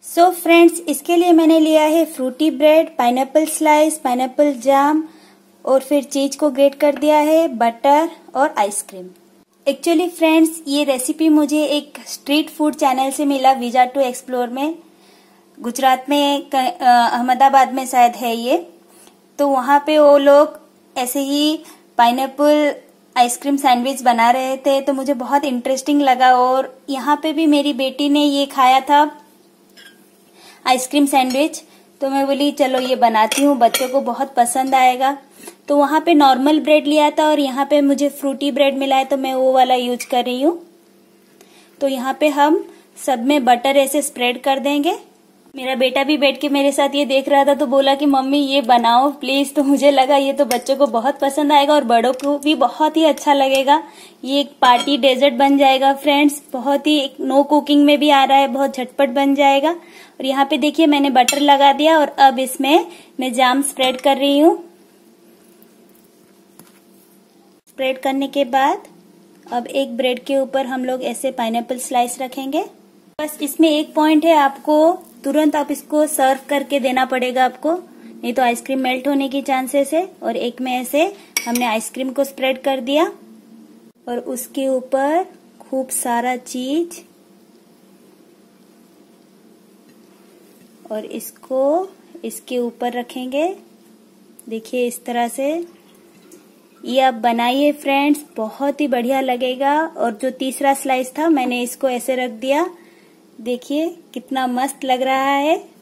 So friends, इसके लिए मैंने लिया है Frooti bread, pineapple slice, pineapple jam और फिर चीज को ग्रेट कर दिया है, बटर और आइसक्रीम। एक्चुअली फ्रेंड्स, ये रेसिपी मुझे एक स्ट्रीट फूड चैनल से मिला, वीजा टू एक्सप्लोर में। गुजरात में अहमदाबाद में शायद है ये। तो वहां पे वो लोग ऐसे ही पाइनएप्पल आइसक्रीम सैंडविच बना रहे थे, तो मुझे बहुत इंटरेस्टिंग लगा। और यहाँ पे भी मेरी बेटी ने ये खाया था आइसक्रीम सैंडविच, तो मैं बोली चलो ये बनाती हूँ, बच्चों को बहुत पसंद आएगा। तो वहां पे नॉर्मल ब्रेड लिया था और यहाँ पे मुझे फ्रूटी ब्रेड मिला है, तो मैं वो वाला यूज कर रही हूँ। तो यहाँ पे हम सब में बटर ऐसे स्प्रेड कर देंगे। मेरा बेटा भी बैठ के मेरे साथ ये देख रहा था, तो बोला कि मम्मी ये बनाओ प्लीज। तो मुझे लगा ये तो बच्चों को बहुत पसंद आएगा और बड़ों को भी बहुत ही अच्छा लगेगा। ये एक पार्टी डेजर्ट बन जाएगा फ्रेंड्स, बहुत ही नो कुकिंग में भी आ रहा है, बहुत झटपट बन जाएगा। और यहाँ पे देखिए मैंने बटर लगा दिया और अब इसमें मैं जाम स्प्रेड कर रही हूँ। स्प्रेड करने के बाद अब एक ब्रेड के ऊपर हम लोग ऐसे पाइनएप्पल स्लाइस रखेंगे। बस इसमें एक पॉइंट है, आपको तुरंत आप इसको सर्व करके देना पड़ेगा आपको, नहीं तो आइसक्रीम मेल्ट होने की चांसेस है। और एक में ऐसे हमने आइसक्रीम को स्प्रेड कर दिया और उसके ऊपर खूब सारा चीज और इसको इसके ऊपर रखेंगे। देखिए इस तरह से ये आप बनाइए फ्रेंड्स, बहुत ही बढ़िया लगेगा। और जो तीसरा स्लाइस था मैंने इसको ऐसे रख दिया, देखिए कितना मस्त लग रहा है।